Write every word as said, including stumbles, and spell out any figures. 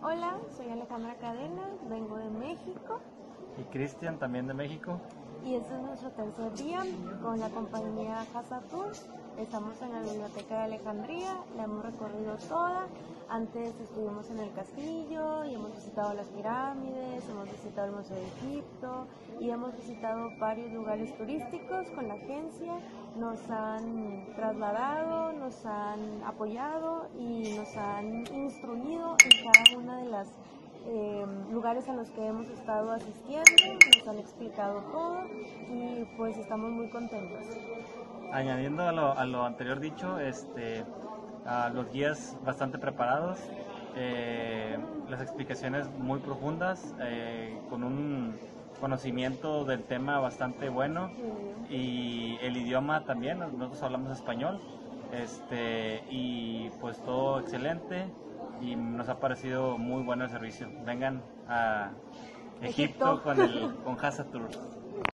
Hola, soy Alejandra Cadena, vengo de México. Y Cristian, también de México. Y este es nuestro tercer día con la compañía Casa Tours. Estamos en la Biblioteca de Alejandría, la hemos recorrido toda. Antes estuvimos en el castillo y hemos visitado las pirámides, hemos visitado el Museo de Egipto y hemos visitado varios lugares turísticos con la agencia. Nos han trasladado, nos han apoyado y nos han instruido en cada una de las Eh, lugares a los que hemos estado asistiendo, nos han explicado todo y pues estamos muy contentos. Añadiendo a lo, a lo anterior dicho, este, a los guías bastante preparados, eh, las explicaciones muy profundas, eh, con un conocimiento del tema bastante bueno, y el idioma también, nosotros hablamos español, este, y pues todo excelente. Y nos ha parecido muy bueno el servicio. Vengan a Egipto, Egipto. con el con Casa Tours.